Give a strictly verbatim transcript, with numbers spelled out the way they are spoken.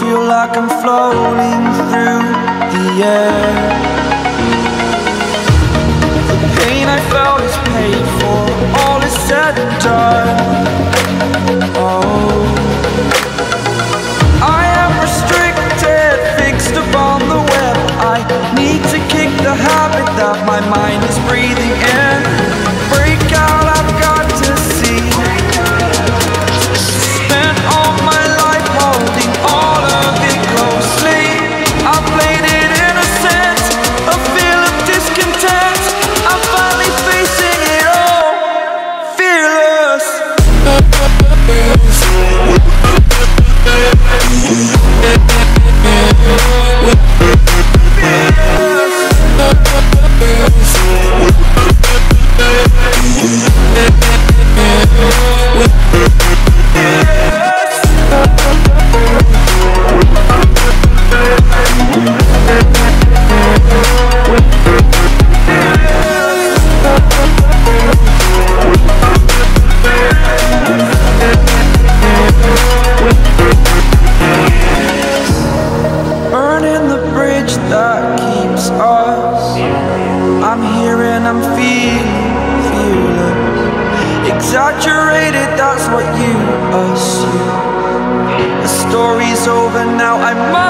feel like I'm floating through the air. The pain I felt is paid for, all is said and done. Oh, I am restricted, fixed upon the web. I need to kick the habit that my mind is breathing in. Break out, I've got to see. Spent all my life holding all of it closely. I played it innocent, a feel of discontent. I'm finally facing it all, fearless. Burning the bridge that keeps us. I'm here and I'm feeling fearless. Exaggerated, that's what you assume. The story's over now, I must